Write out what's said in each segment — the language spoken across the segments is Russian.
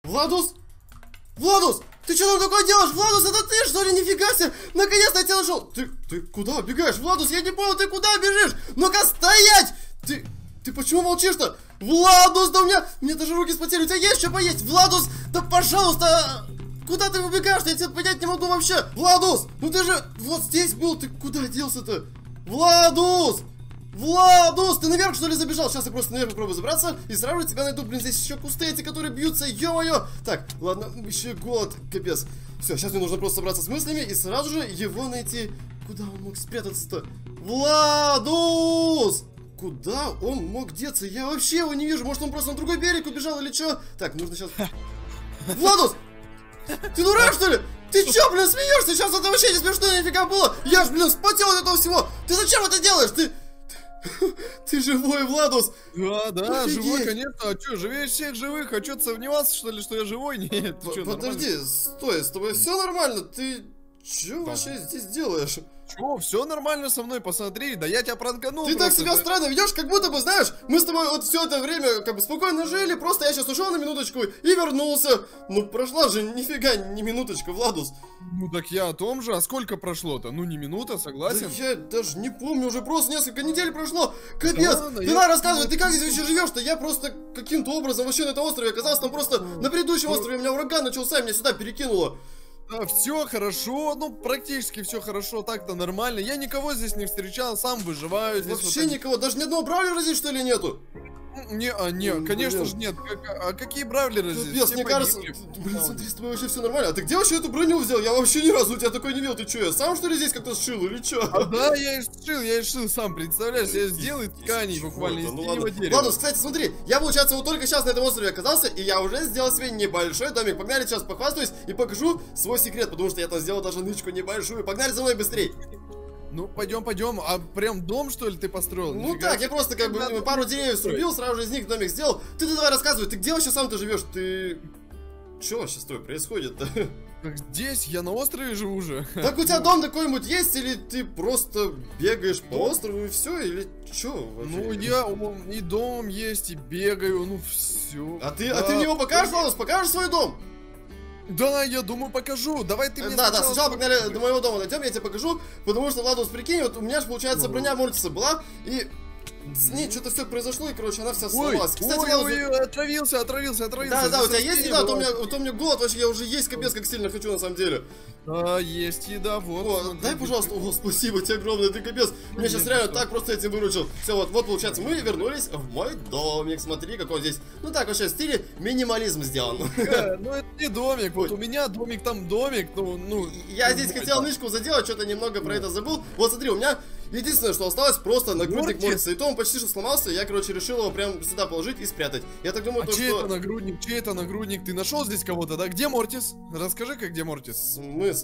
Владус! Владус! Ты что там такое делаешь? Владус, это ты, что ли? Нифига себе! Наконец-то я тебя нашел! Ты куда убегаешь? Владус, я не понял, ты куда бежишь? Ну-ка, стоять! Ты почему молчишь-то? Владус, да у меня даже руки вспотели. У тебя есть что поесть? Владус, да пожалуйста! Куда ты убегаешь? Я тебя понять не могу вообще! Владус, ну ты же вот здесь был, ты куда делся-то? Владус! Владус, ты наверх что ли забежал? Сейчас я просто наверх попробую забраться и сразу же тебя найду. Блин, здесь еще кусты эти, которые бьются, ё-моё. Так, ладно, еще голод, капец. Все, сейчас мне нужно просто собраться с мыслями и сразу же его найти. Куда он мог спрятаться-то? Владус! Куда он мог деться? Я вообще его не вижу. Может, он просто на другой берег убежал или что? Так, нужно сейчас... Владус! Ты дурак, что ли? Ты чё, блин, смеешься? Сейчас это вообще не смешно нифига было. Я ж, блин, вспотел от этого всего. Ты зачем это делаешь? Ты живой, Владус? Да, офигеть. Живой, конечно. А что, живее всех живых? А что, ты сомневался, что ли, что я живой? Нет, ты что, подожди, нормально? Стой, с тобой все нормально? Ты что вообще здесь делаешь? Чё, все нормально со мной, посмотри, да я тебя пранканул. Ты так себя странно ведешь, как будто бы, знаешь, мы с тобой вот все это время как бы спокойно жили, просто я сейчас ушел на минуточку и вернулся. Ну, прошла же нифига не минуточка, Владус. Ну, так я о том же, а сколько прошло-то? Ну, не минута, согласен? Да я даже не помню, уже просто несколько недель прошло. Капец, давай рассказывай, ты как здесь вообще живешь-то? Я просто каким-то образом вообще на этом острове оказался, там просто на предыдущем острове у меня ураган начался, меня сюда перекинуло. Да, все хорошо, ну практически все хорошо, так-то нормально. Я никого здесь не встречал, сам выживаю. Здесь вообще вот никого, даже ни одного бравлера здесь что ли нету? Не, конечно же нет. А какие бравлеры здесь? Пес, мне кажется, блин, смотри, с тобой вообще все нормально. А ты где вообще эту броню взял? Я вообще ни разу у тебя такой не видел. Ты что, я сам что ли здесь как-то сшил или что? Да, я и сшил сам, представляешь? Я сделал из тканей буквально, из синего дерева. Ладно, кстати, смотри, я, получается, вот только сейчас на этом острове оказался, и я уже сделал себе небольшой домик. Погнали, сейчас похвастаюсь и покажу свой секрет, потому что я там сделал даже нычку небольшую. Погнали за мной быстрей. Ну, пойдем. А прям дом, что ли, ты построил? Ну нифига так, я просто как бы пару деревьев срубил, сразу же из них домик сделал. Ты давай рассказывай, ты где вообще сам-то живешь? Ты... Что вообще с тобой происходит-то? Здесь, я на острове живу же. Так у тебя дом какой-нибудь есть, или ты просто бегаешь по острову и все, или что вообще? Ну, я и дом есть, и бегаю, ну все. А ты мне его покажешь, Владус? Покажешь свой дом? Да, я думаю, покажу. Давай ты мне Да, сначала погнали до моего дома дойдем, я тебе покажу. Потому что, Владус, прикинь, вот у меня же, получается, броня Мортиса была, и с ней что-то все произошло, и, короче, она вся сломалась. Кстати, Владус... отравился. Да, у тебя есть еда? А то у меня голод, вообще, я уже есть капец, как сильно хочу, на самом деле. Да, есть еда, вот. О, дай, пожалуйста, спасибо тебе огромное, ты капец. Меня сейчас реально так просто этим выручил. Все, вот, получается, мы вернулись в мой домик. Смотри, какой он здесь. Ну так, вообще, в стиле минимализм сделан. Ну, это не домик, вот у меня домик, там домик, ну... Я здесь хотел нычку заделать, что-то немного про это забыл. Вот смотри, у меня единственное, что осталось, просто нагрудник Мортиса. И то он почти что сломался, я, короче, решил его прям сюда положить и спрятать. Я так думаю, чей это нагрудник? Чей это нагрудник? Ты нашел здесь кого-то, да? Где Мортис? Расскажи-ка, где Мортис? В смысле?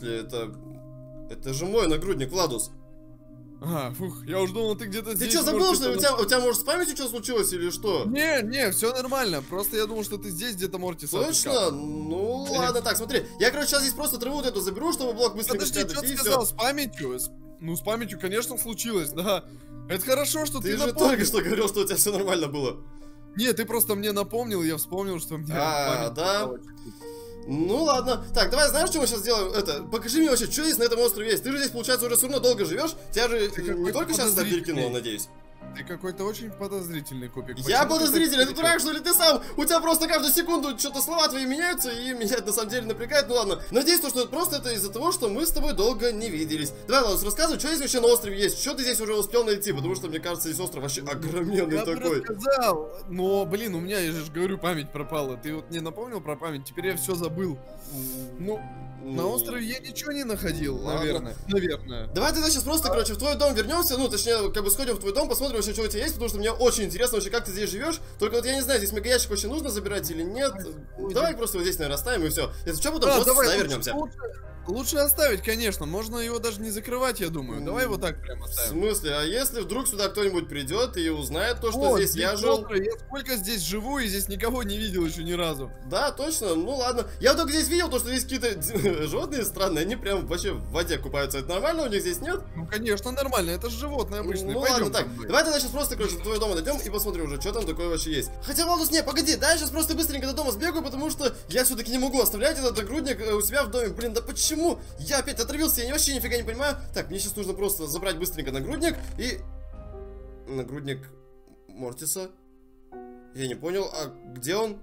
Это же мой нагрудник, Владус. Фух, я уже думал, ты где-то здесь. Ты что, забыл, что у тебя, может, с памятью что случилось или что? Не, все нормально. Просто я думал, что ты здесь где-то Мортис. Точно? Ну ладно, так, смотри. Я, короче, сейчас здесь просто траву эту заберу, чтобы блок быстренько спрятать. Подожди, что ты сказал? С памятью? Ну, с памятью, конечно, случилось, да. Это хорошо, что ты же только что говорил, что у тебя все нормально было. Нет, ты просто мне напомнил, я вспомнил, что мне... да? Ну ладно. Так, давай, знаешь, что мы сейчас сделаем? Покажи мне вообще, что здесь на этом острове есть. Ты же здесь, получается, уже все равно долго живешь. Тебя же не только сейчас сюда перекинуло, надеюсь. Ты какой-то очень подозрительный, Копик. Я подозрительный, ты дурак, что ли? Ты сам, у тебя просто каждую секунду что-то слова твои меняются, и меня это на самом деле напрягает. Ну ладно, надеюсь, что это просто из-за того, что мы с тобой долго не виделись. Давай, Владус, рассказывай, что здесь вообще на острове есть, что ты здесь уже успел найти, потому что, мне кажется, здесь остров вообще огроменный такой. Я бы рассказал, но, блин, у меня, я же говорю, память пропала. Ты вот не напомнил про память, теперь я все забыл. Ну... На острове я ничего не находил, наверное. Давай тогда сейчас просто, короче, в твой дом вернемся, ну, точнее, как бы сходим в твой дом, посмотрим вообще, что у тебя есть, потому что мне очень интересно вообще, как ты здесь живешь. Только вот я не знаю, здесь мегаящик вообще нужно забирать или нет. Давай просто вот здесь, наверное, оставим и все. Если что, потом просто сюда вернемся. Лучше оставить, конечно. Можно его даже не закрывать, я думаю. Давай его так прямо В оставим. смысле? А если вдруг сюда кто-нибудь придет и узнает то, что здесь я жил? Я сколько здесь живу и здесь никого не видел еще ни разу. Да, точно, ну ладно. Я только здесь видел то, что здесь какие-то животные странные, они прям вообще в воде купаются. Это нормально у них здесь, нет? Ну, конечно, нормально, это же животные обычные. Ну Пойдем ладно, так, со мной. давай тогда сейчас просто, короче, до твоего дома дойдем и посмотрим уже, что там такое вообще есть. Хотя, Владус, не, погоди, да, я сейчас просто быстренько до дома сбегаю, потому что я все-таки не могу оставлять этот нагрудник у себя в доме. Блин, да почему? Я опять отравился, я вообще нифига не понимаю. Так, мне сейчас нужно просто забрать быстренько нагрудник и... Нагрудник Мортиса? Я не понял, а где он?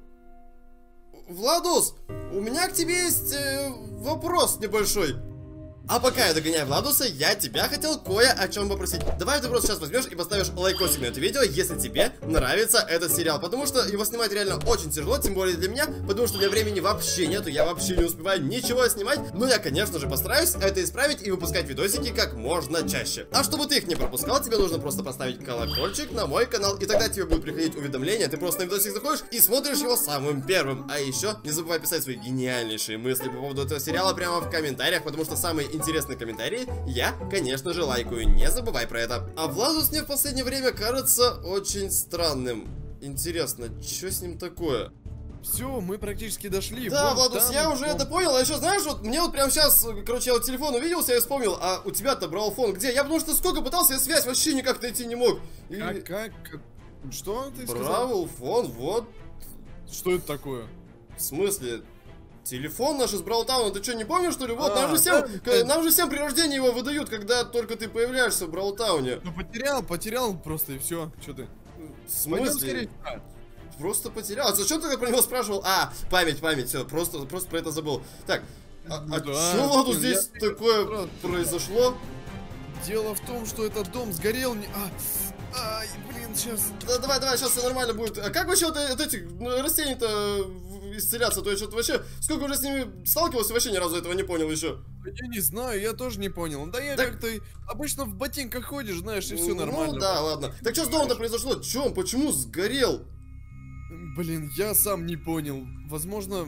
Владус, у меня к тебе есть вопрос небольшой. А пока я догоняю Владуса, я тебя хотел кое о чем попросить. Давай ты просто сейчас возьмешь и поставишь лайкосик на это видео, если тебе нравится этот сериал. Потому что его снимать реально очень тяжело, тем более для меня, потому что у меня времени вообще нету, я вообще не успеваю ничего снимать. Но я, конечно же, постараюсь это исправить и выпускать видосики как можно чаще. А чтобы ты их не пропускал, тебе нужно просто поставить колокольчик на мой канал, и тогда тебе будут приходить уведомления. Ты просто на видосик заходишь и смотришь его самым первым. А еще не забывай писать свои гениальнейшие мысли по поводу этого сериала прямо в комментариях, потому что самые интересные комментарии я, конечно же, лайкаю. Не забывай про это. А Владус мне в последнее время кажется очень странным. Интересно, что с ним такое? Все, мы практически дошли. Да, Вон Владус, там, я уже это понял. А еще, знаешь, вот мне вот прямо сейчас, короче, я вот телефон увиделся, я вспомнил, а у тебя-то брауфон где? Я потому что сколько пытался, я связь вообще никак найти не мог. И... Как? Что ты сказал? Брауфон, вот. Что это такое? В смысле? Телефон наш из Браутауна, ты что, не помнишь, что ли? Вот, А, нам же всем при рождении его выдают, когда только ты появляешься в Браутауне. Ну потерял просто и все. Что ты? В Пойдем смысле? скорее. Просто потерял. А зачем ты про него спрашивал? А, память, все, просто про это забыл. Так, Да, что Владус я здесь такое раз- произошло? Дело в том, что этот дом сгорел. Ай, блин, сейчас. Да, давай, сейчас все нормально будет. А как вообще вот эти растения-то исцеляться? То есть, вот вообще, сколько уже с ними сталкивался, вообще ни разу этого не понял еще. Я не знаю, я тоже не понял. Да я Так- как-то обычно в ботинках ходишь, знаешь, и все нормально. Ну да, ладно. Так что с домом-то произошло? Чем? Почему сгорел? Блин, я сам не понял. Возможно,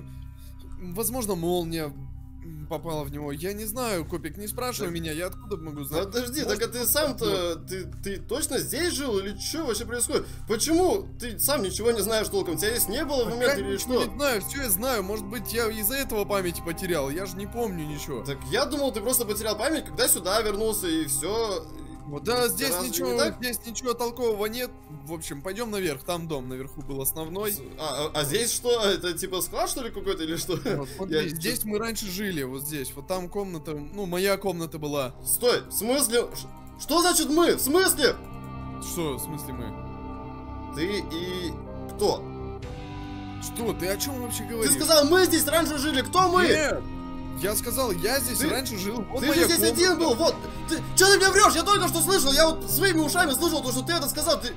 молния попала в него. Я не знаю, Копик, не спрашивай меня, я откуда могу знать? Подожди, Может, так а ты сам-то, ты точно здесь жил или что вообще происходит? Почему ты сам ничего не знаешь толком? Тебя здесь не было в момент или что? Не знаю, все я знаю. Может быть, я из-за этого памяти потерял. Я же не помню ничего. Так я думал, ты просто потерял память, когда сюда вернулся и все. Вот, да, здесь разве не ничего, так? здесь ничего толкового нет. В общем, пойдем наверх. Там дом наверху был основной. А здесь что? Это типа склад, что ли, какой-то или что? Вот, смотри, здесь мы раньше жили, вот здесь. Вот там комната, ну, моя комната была. Стой, в смысле? Что значит мы? В смысле? Что, в смысле мы? Ты и кто? Что, ты о чем вообще Ты говоришь? сказал, мы здесь раньше жили, кто мы? Нет! Я сказал, я здесь Ты- раньше жил. Вот Ты моя же здесь комната. один был, вот. Че ты мне врешь? Я только что слышал, я вот своими ушами слышал то, что ты это сказал. Ты...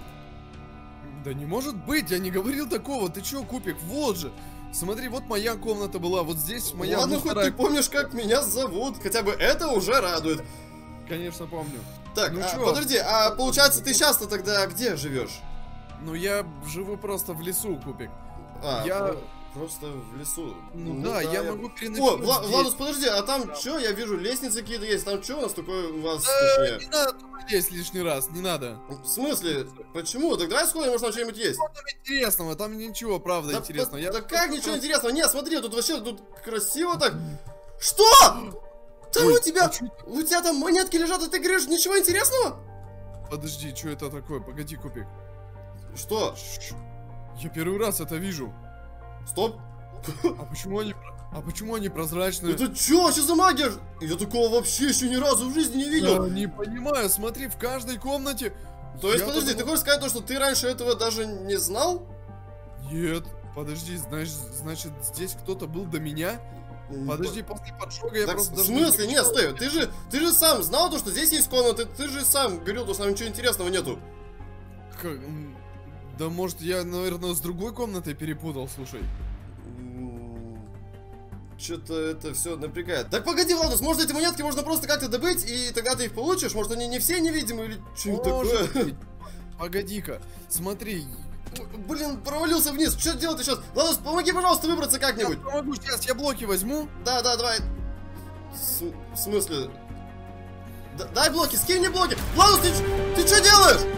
Да не может быть, я не говорил такого. Ты чё, Купик, вот же. Смотри, вот моя комната была, вот здесь моя Ладно, вот хоть вторая. ты помнишь, как меня зовут. Хотя бы это уже радует. Конечно, помню. Так, Ну чё? подожди, а получается, ты часто тогда где живешь? Ну я живу просто в лесу, Купик. А, Я- просто в лесу. Ну да, я могу О, переночевать здесь. Владус, подожди, а там что? Я вижу, лестницы какие-то есть. Там что у нас такое у вас, Не точнее? надо туда лезть лишний раз, не надо. В смысле? Почему? Так давай сходим, может там что-нибудь есть. Что там интересного? Там ничего, правда, Да, интересного. да как ничего интересного? Нет, смотри, тут вообще тут красиво так. Что? Там Ой, у тебя, а чё у тебя там монетки лежат, и ты говоришь ничего интересного? Подожди, что это такое? Погоди, Купик. Что? Я первый раз это вижу. Стоп. А почему они прозрачные? Это что вообще за магия? Я такого вообще еще ни разу в жизни не видел. Я не понимаю, смотри, в каждой комнате. То есть, Я подожди, ты подумал- хочешь сказать то, что ты раньше этого даже не знал? Нет, подожди, значит, здесь кто-то был до меня? Подожди, после поджога я Так, просто в даже смысле? не Нет, замечал. стой, ты же сам знал то, что здесь есть комнаты, ты же сам говорил, что там ничего интересного нету. Да может я, наверное, с другой комнатой перепутал, слушай. Что-то это все напрягает. Так погоди, Владус, может эти монетки можно просто как-то добыть, и тогда ты их получишь? Может они не все невидимые или что-нибудь Может такое? быть. Погоди-ка, смотри. Блин, провалился вниз, что делать сейчас? Владус, помоги, пожалуйста, выбраться Я как-нибудь. помогу сейчас, я блоки возьму. Да, давай. В смысле? Дай блоки, скинь мне блоки! Владус, ты что делаешь?